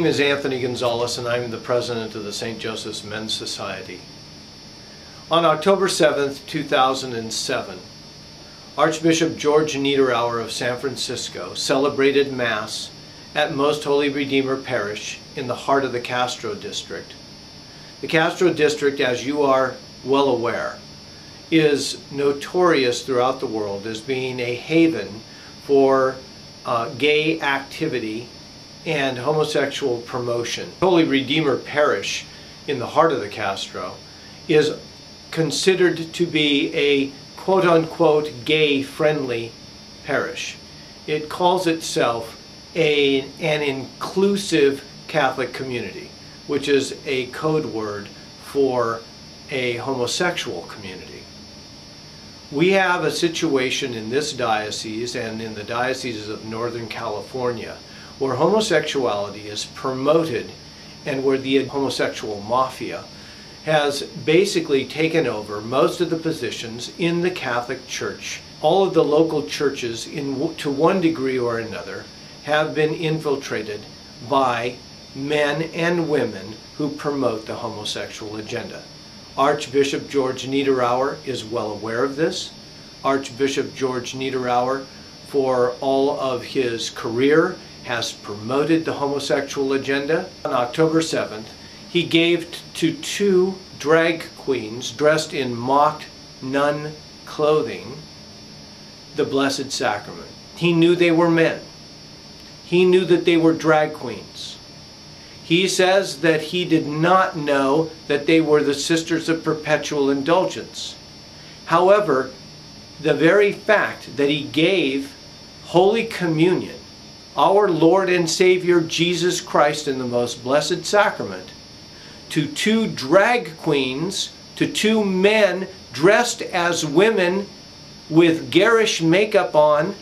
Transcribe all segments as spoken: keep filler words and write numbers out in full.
My name is Anthony Gonzalez and I'm the president of the Saint Joseph's Men's Society. On October seventh, two thousand seven, Archbishop George Niederauer of San Francisco celebrated Mass at Most Holy Redeemer Parish in the heart of the Castro District. The Castro District, as you are well aware, is notorious throughout the world as being a haven for uh, gay activity and homosexual promotion. Holy Redeemer Parish in the heart of the Castro is considered to be a quote-unquote gay-friendly parish. It calls itself a, an inclusive Catholic community, which is a code word for a homosexual community. We have a situation in this diocese and in the dioceses of Northern California where homosexuality is promoted and where the homosexual mafia has basically taken over most of the positions in the Catholic Church. All of the local churches, in, to one degree or another, have been infiltrated by men and women who promote the homosexual agenda. Archbishop George Niederauer is well aware of this. Archbishop George Niederauer, for all of his career, has promoted the homosexual agenda. On October seventh, he gave to two drag queens dressed in mock nun clothing the Blessed Sacrament. He knew they were men. He knew that they were drag queens. He says that he did not know that they were the Sisters of Perpetual Indulgence. However, the very fact that he gave Holy Communion, our Lord and Savior Jesus Christ in the Most Blessed Sacrament, to two drag queens, to two men dressed as women with garish makeup on,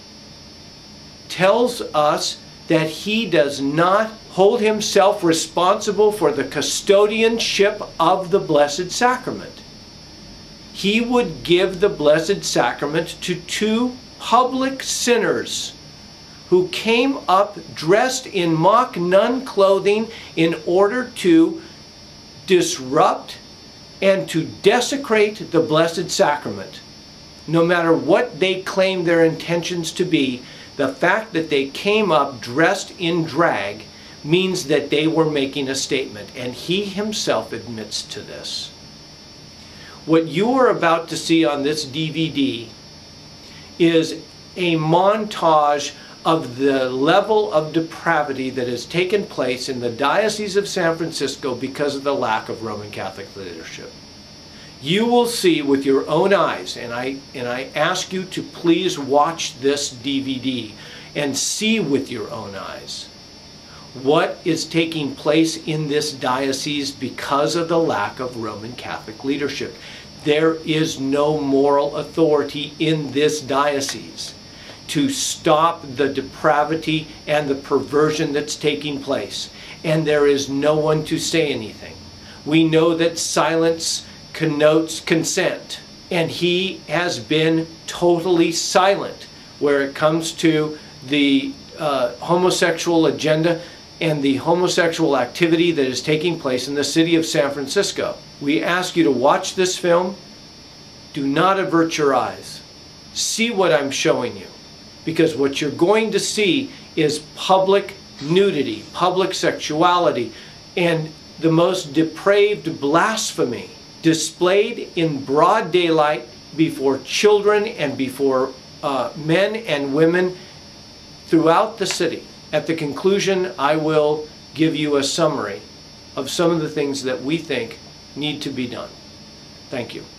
tells us that he does not hold himself responsible for the custodianship of the Blessed Sacrament. He would give the Blessed Sacrament to two public sinners who came up dressed in mock nun clothing in order to disrupt and to desecrate the Blessed Sacrament. No matter what they claim their intentions to be, the fact that they came up dressed in drag means that they were making a statement, and he himself admits to this. What you are about to see on this D V D is a montage of the level of depravity that has taken place in the Diocese of San Francisco because of the lack of Roman Catholic leadership. You will see with your own eyes, and I, and I ask you to please watch this D V D and see with your own eyes what is taking place in this diocese because of the lack of Roman Catholic leadership. There is no moral authority in this diocese to stop the depravity and the perversion that's taking place. And there is no one to say anything. We know that silence connotes consent, and he has been totally silent where it comes to the uh, homosexual agenda and the homosexual activity that is taking place in the city of San Francisco. We ask you to watch this film. Do not avert your eyes. See what I'm showing you. Because what you're going to see is public nudity, public sexuality, and the most depraved blasphemy displayed in broad daylight before children and before uh, men and women throughout the city. At the conclusion, I will give you a summary of some of the things that we think need to be done. Thank you.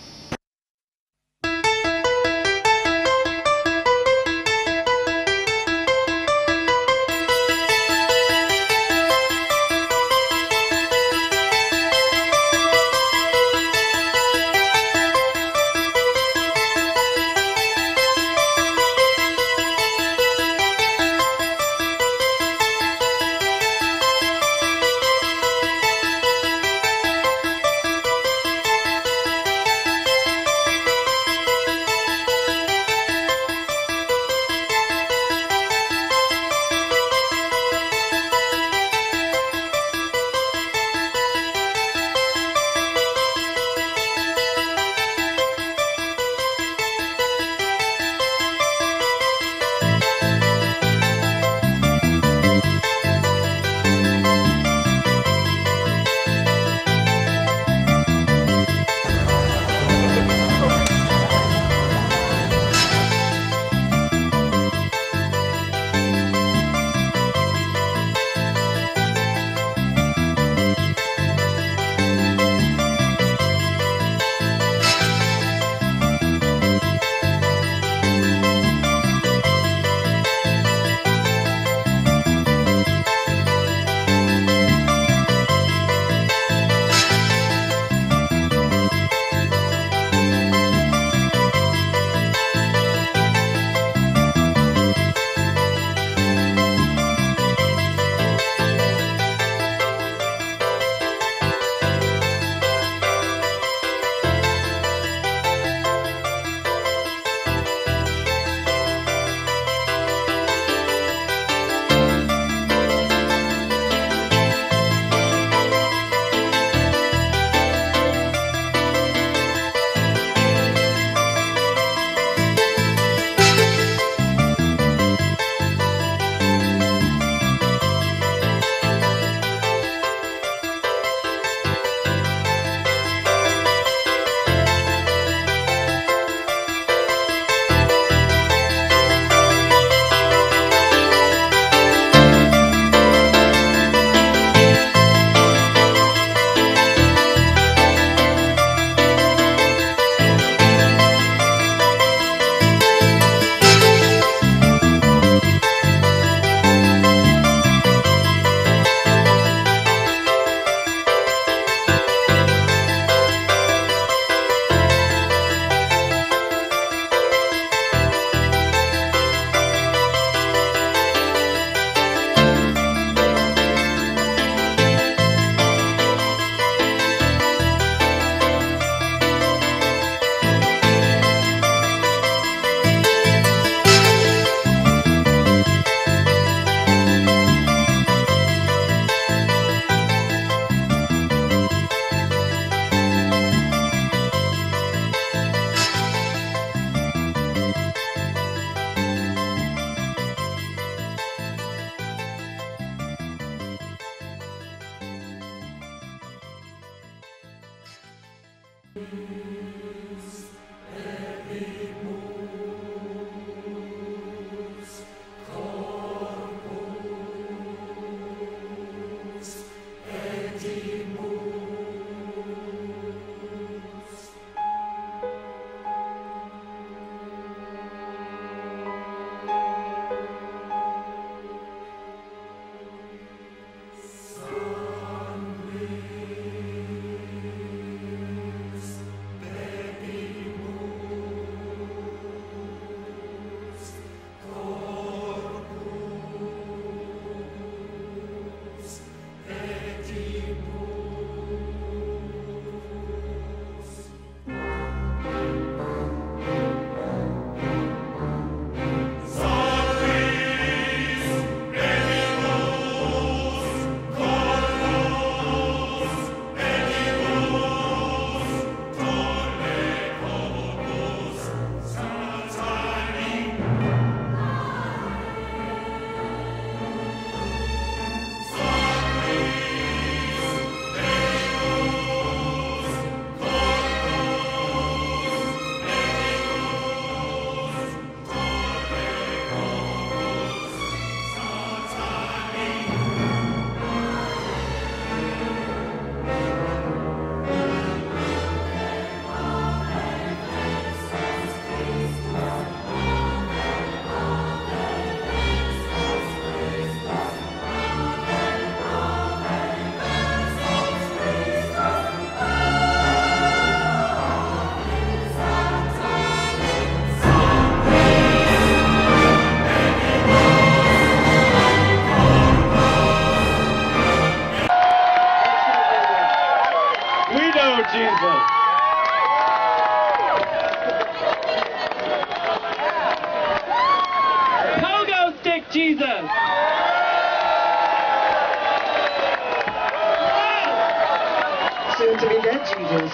Jesus.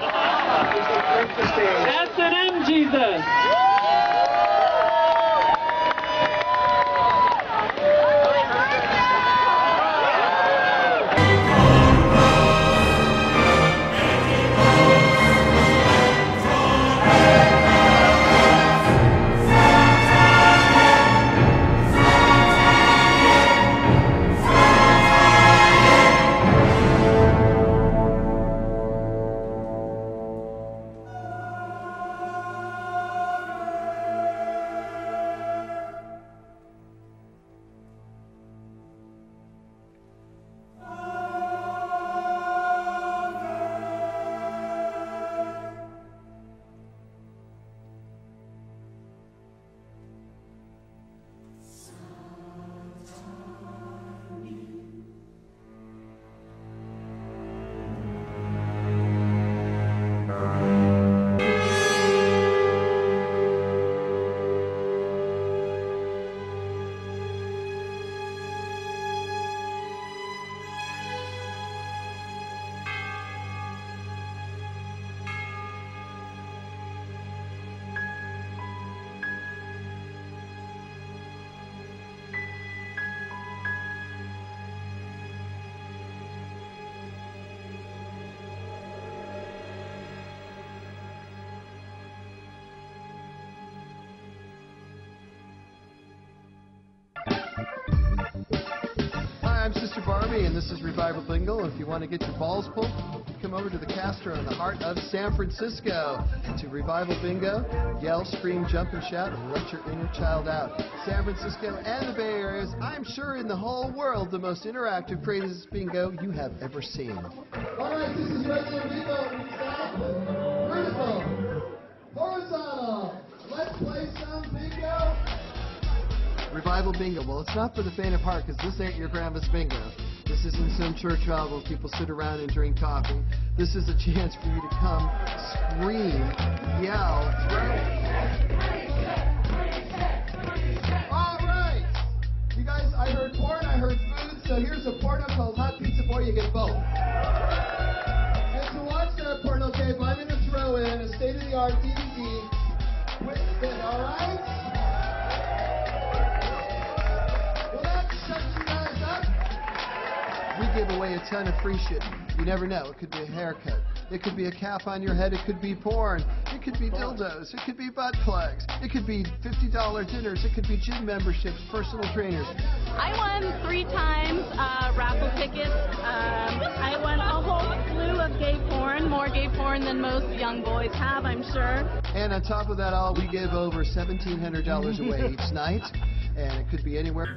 That's it in Jesus. Hi, I'm Sister Barbie, and this is Revival Bingo. If you want to get your balls pulled, come over to the Castro in the heart of San Francisco to Revival Bingo. Yell, scream, jump, and shout, and let your inner child out. San Francisco and the Bay Area is, I'm sure, in the whole world, the most interactive praises bingo you have ever seen. All right, this is regular bingo. Vertical, horizontal. Let's play some bingo. Revival Bingo. Well, it's not for the faint of heart, because this ain't your grandma's bingo. This isn't some church hall where people sit around and drink coffee. This is a chance for you to come, scream, yell, throw. All right. You guys, I heard porn, I heard food, so here's a porno called Hot Pizza Boy. You get both. And to watch that porno tape, I'm going to throw in a state-of-the-art D V D with it, all right? We give away a ton of free shit. You never know. It could be a haircut. It could be a cap on your head. It could be porn. It could be dildos. It could be butt plugs. It could be fifty dollar dinners. It could be gym memberships, personal trainers. I won three times uh, raffle tickets. Um, I won a whole slew of gay porn, more gay porn than most young boys have, I'm sure. And on top of that all, we give over seventeen hundred dollars away each night. And it could be anywhere.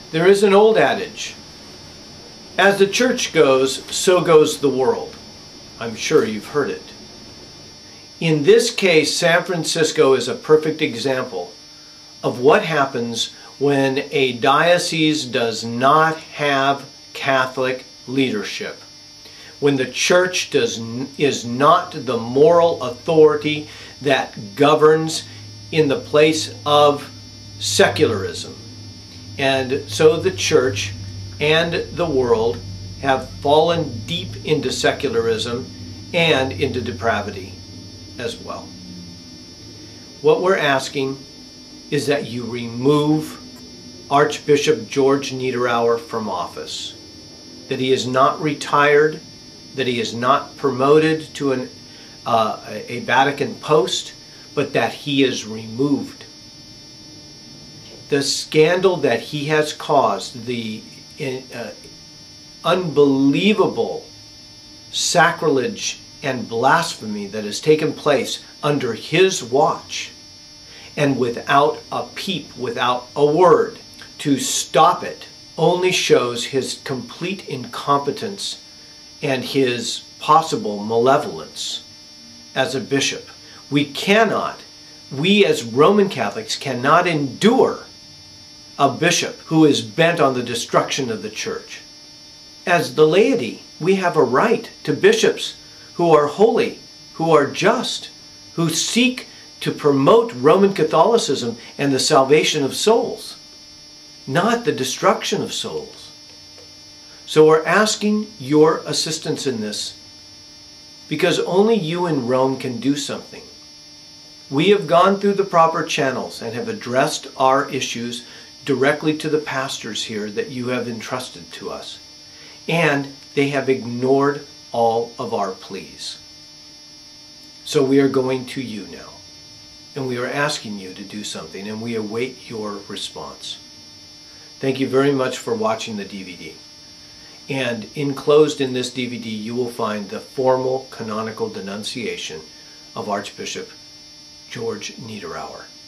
There is an old adage, as the church goes, so goes the world. I'm sure you've heard it. In this case, San Francisco is a perfect example of what happens when a diocese does not have Catholic leadership. When the church does, is not the moral authority that governs in the place of secularism. And so the church and the world have fallen deep into secularism and into depravity as well. What we're asking is that you remove Archbishop George Niederauer from office, that he is not retired, that he is not promoted to an, uh, a Vatican post, but that he is removed. The scandal that he has caused, the uh, unbelievable sacrilege and blasphemy that has taken place under his watch, and without a peep, without a word to stop it, only shows his complete incompetence and his possible malevolence as a bishop. We cannot, we as Roman Catholics cannot endure a bishop who is bent on the destruction of the church. As the laity, we have a right to bishops who are holy, who are just, who seek to promote Roman Catholicism and the salvation of souls, not the destruction of souls. So we're asking your assistance in this, because only you in Rome can do something. We have gone through the proper channels and have addressed our issues directly to the pastors here that you have entrusted to us. And they have ignored all of our pleas. So we are going to you now. And we are asking you to do something, and we await your response. Thank you very much for watching the D V D. And enclosed in this D V D, you will find the formal canonical denunciation of Archbishop George Niederauer.